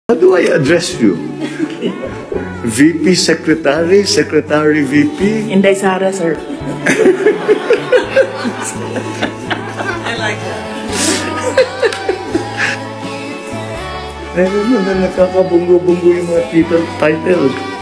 How do I address you? VP Secretary, Secretary VP? Inday, Sara, sir. I like that. Meron mo na nakakabunggo-bunggo yung mga title.